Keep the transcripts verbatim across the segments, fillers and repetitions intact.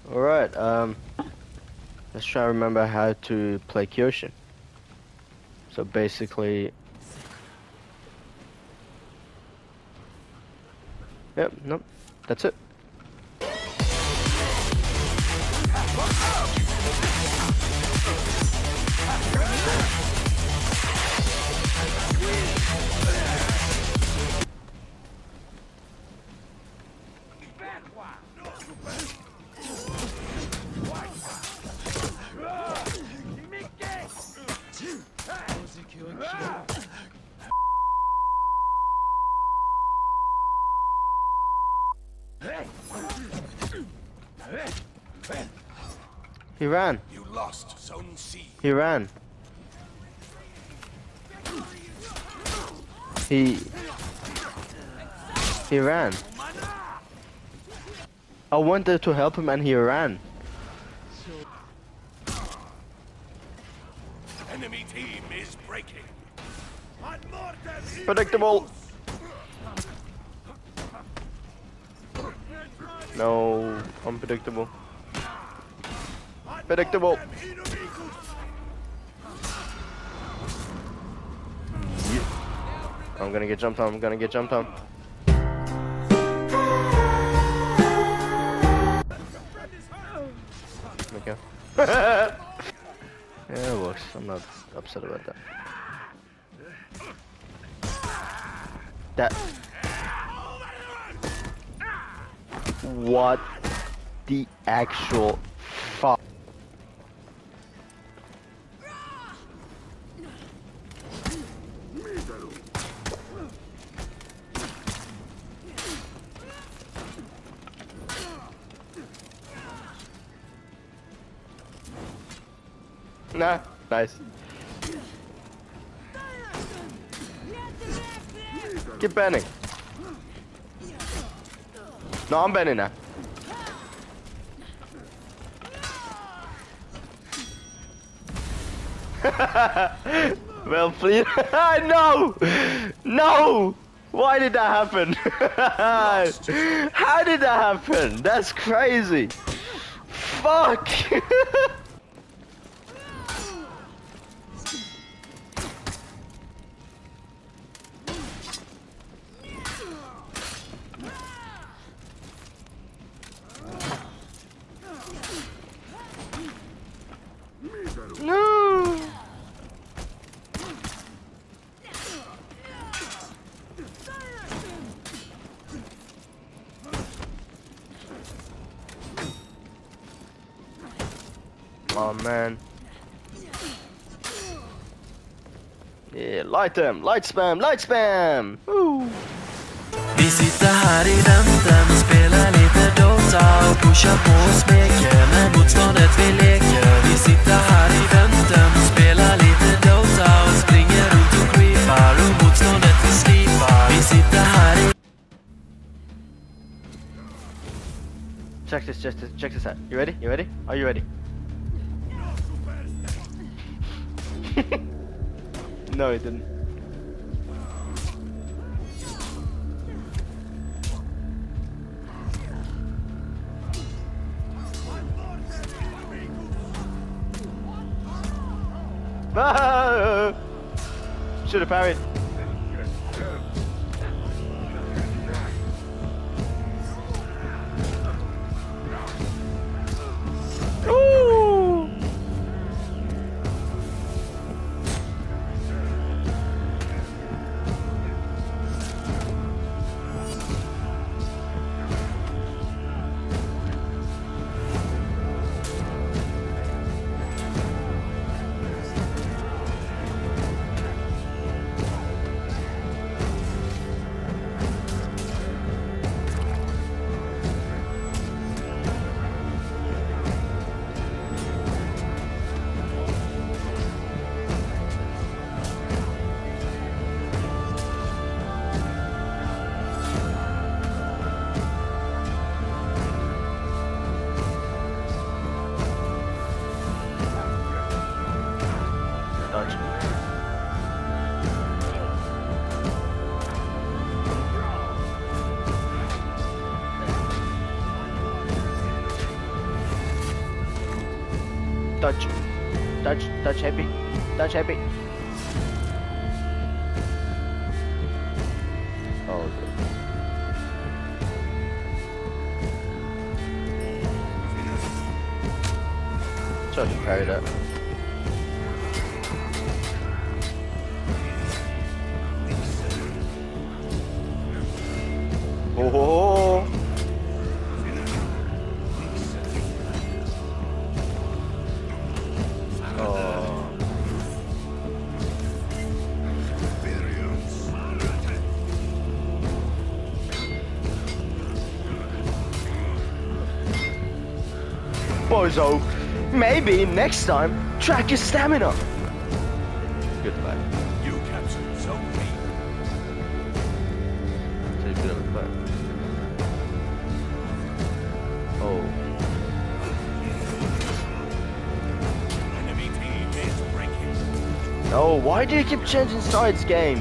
Alright, um, let's try to remember how to play Kyoshin. So basically... Yep, nope, that's it. He ran. You lost Zone C. He ran. He... He ran. I wanted to help him and he ran. Enemy team is breaking. Predictable. No, unpredictable. Predictable. Yeah. I'm gonna get jumped on. I'm gonna get jumped on. Okay. Yeah, it works. I'm not upset about that. That. What the actual fuck? Nah, nice. Keep banning. No, I'm banning now. Well, please. No! No! Why did that happen? How did that happen? That's crazy. Fuck! No! Oh man. Yeah, light them, light spam, light spam! Woo. Vi sitter här i väntan och spelar lite Dota och pushar på och smeker med motståndet vi leker. Vi sitter här i väntan och spelar lite Dota och springer runt och creepar och motståndet vi slipar. Vi sitter här i... Check this, check this, check this out. You ready? You ready? Are you ready? No, he didn't. Ah! Should have parried. Ooh! Dodge. Dodge. Dodge happy. Dodge happy. Oh, good. Try to parry that. Oh. Bozo, maybe next time track your stamina. Goodbye. You captured Zone B. Take a bit of a fight. Oh. Enemy team is breaking. No, why do you keep changing sides, game?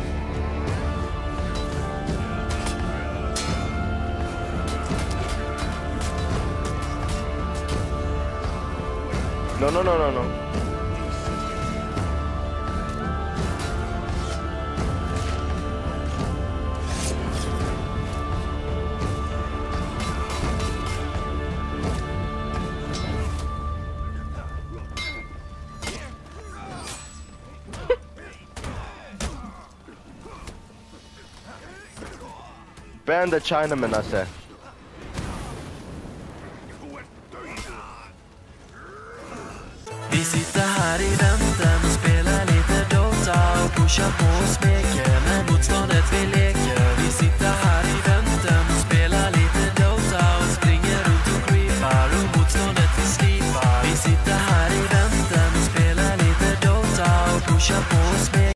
No, no, no, no, no. Ban the Chinaman, I say. Vi sitter här i väntan och spelar lite Dota och pushar på och smeker med motståndet vi leker.